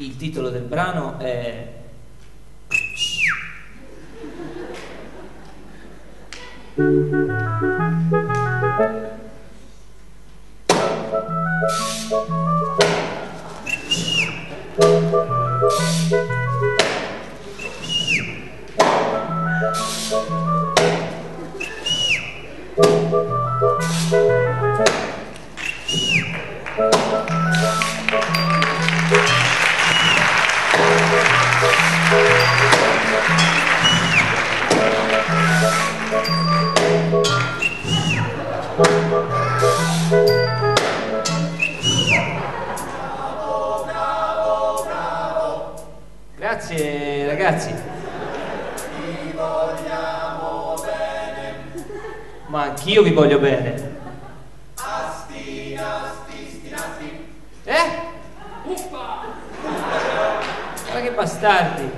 Il titolo del brano è Grazie ragazzi. Vi vogliamo bene. Ma anch'io vi voglio bene. Asti, asti, sti, asti. Uffa! Ma che bastardi!